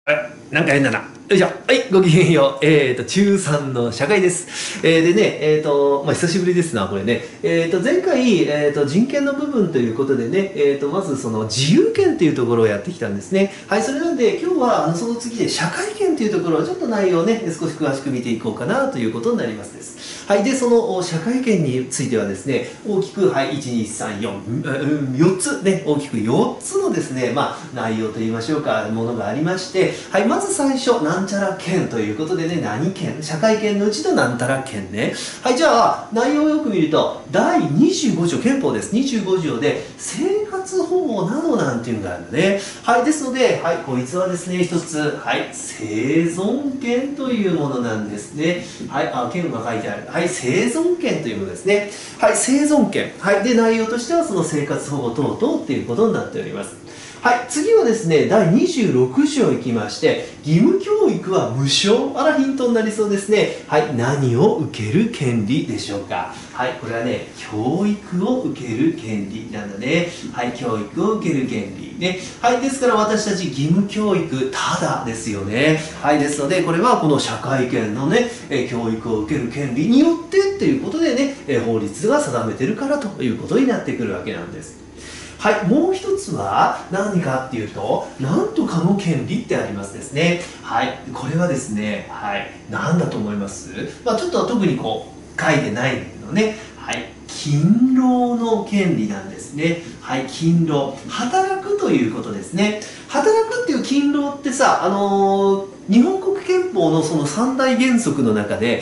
はい、なんか変だな。よいしょ。はい、ごきげんよう。中3の社会です。でね、久しぶりですな、これね。前回、人権の部分ということでね、まずその自由権というところをやってきたんですね。はい、それなんで、今日はその次で社会権というところをちょっと内容をね、少し詳しく見ていこうかなということになりますです。はい、で、その社会権についてはですね、大きく、はい、1、2、3、4、4つね、大きく4つのですね、内容といいましょうか、ものがありまして、はい、まず最初、なんちゃら権ということでね、何権社会権のうちのなんたら権ね。はい、じゃあ、内容をよく見ると、第25条、憲法です。25条で、生活保護などなんていうのがあるのね。はい、ですので、はい、こいつはですね、一つ、はい、生存権というものなんですね。はい、権が書いてある。はい、生存権というものですね。はい、生存権。はい、で、内容としてはその生活保護等々っていうことになっております。はい、次はですね、第26条いきまして、義務教育は無償。あら、ヒントになりそうですね。はい、何を受ける権利でしょうか。はい、これはね、教育を受ける権利なんだね。はい、教育を受ける権利。ね。はい、ですから私たち義務教育、ただですよね。はい、ですので、これはこの社会権のね、教育を受ける権利によってということでね、法律が定めてるからということになってくるわけなんです。はい、もう一つは何かっていうと、なんとかの権利ってありますですね。はい、これはですね、はい、何だと思います？ちょっと特にこう書いてないんだけどね、はい、勤労の権利なんですね。はい、勤労、働くということですね。働くっていう勤労ってさ、日本国憲法のその三大原則の中で、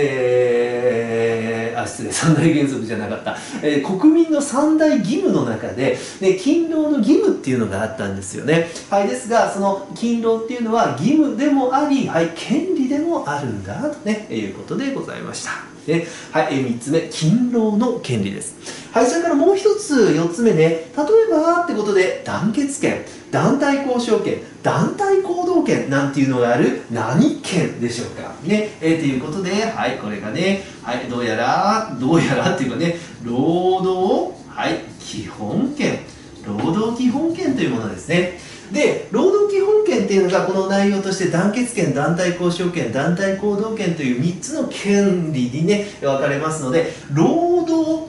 失礼、三大原則じゃなかった、国民の三大義務の中で、勤労の義務っていうのがあったんですよね。はい、ですが、その勤労っていうのは義務でもあり、はい、権利でもあるんだとね、いうことでございました。ね、はい、3つ目、勤労の権利です。はい、それからもう一つ、4つ目ね、例えばってことで、団結権、団体交渉権、団体行動権なんていうのがある何権でしょうか。ね、ということで、はい、これがね、はい、どうやらっていうかね、労働、はい、基本権、労働基本権というものですね。で、労働基本権っていうのがこの内容として団結権、団体交渉権、団体行動権という3つの権利にね、分かれますので、労働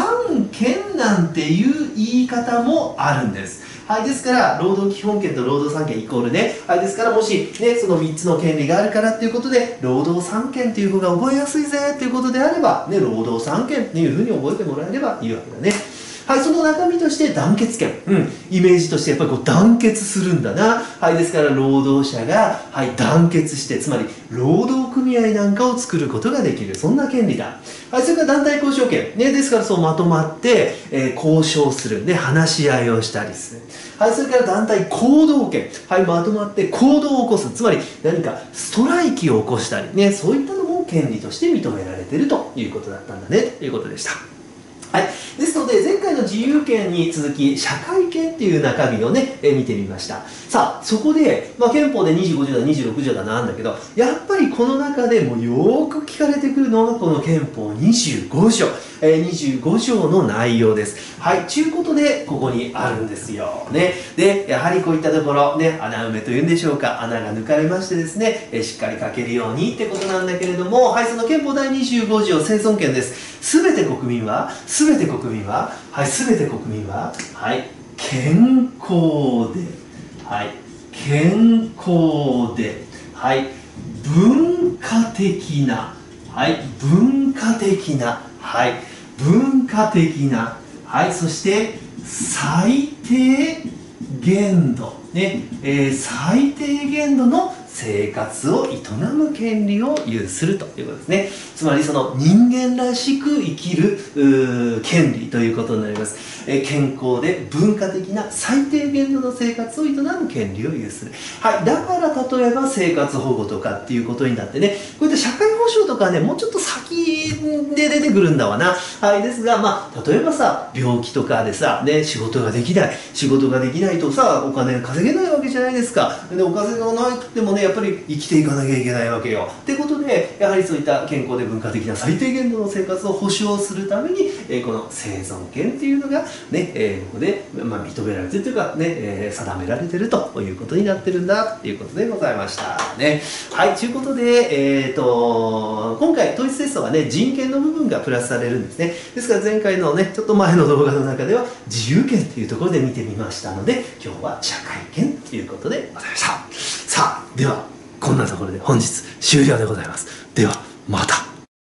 3権なんていう言い方もあるんです。はい、ですから、労働基本権と労働3権イコールね。はい、ですから、もしね、その3つの権利があるからっていうことで、労働3権っていう方が覚えやすいぜっていうことであれば、ね、労働3権っていうふうに覚えてもらえればいいわけだね。はい、その中身として団結権、イメージとしてやっぱりこう団結するんだな。はい、ですから労働者が、はい、団結して、つまり労働組合なんかを作ることができる、そんな権利だ。はい、それから団体交渉権、ね、ですからそうまとまって、交渉する、ね、話し合いをしたりする。はい、それから団体行動権、はい、まとまって行動を起こす、つまり何かストライキを起こしたり、ね、そういったのも権利として認められているということだったんだね、ということでした。はい、ですので前回の自由権に続き社会権っていう中身をね、見てみました。さあそこで、憲法で25条だ26条だなんだけど、やっぱりこの中でもよく聞かれてくるのがこの憲法25条、25条の内容です。はい、ちゅうことでここにあるんですよね。でやはりこういったところね、穴埋めというんでしょうか、穴が抜かれましてですね、しっかり書けるようにってことなんだけれども、はい、その憲法第25条生存権です。すべて国民は、はい、すべて国民は、はい、健康で、はい、健康で、はい、文化的な、はい、文化的な、はい、文化的な、はい、そして最低限度、ね、最低限度の生活を営む権利を有するということですね。つまりその人間らしく生きる権利ということになります。健康で文化的な最低限度の生活を営む権利を有する。はい、だから例えば生活保護とかっていうことになってね、こういった社会保障とかね、もうちょっと先で出てくるんだわな。はい、ですが、例えばさ、病気とかでさ、ね、仕事ができないとさ、お金稼げないわけじゃないですか。で、お金がなくてもね、 やっぱり生きていかなきゃいけないわけよ。ということでやはりそういった健康で文化的な最低限度の生活を保障するために、この生存権っていうのがね、ここで、認められてるというかね、定められてるということになってるんだということでございましたね。はい、ということで、今回統一テストはね人権の部分がプラスされるんですね。ですから前回のねちょっと前の動画の中では自由権っていうところで見てみましたので、今日は社会権ということでございました。さあではこんなところで本日終了でございます。ではまた。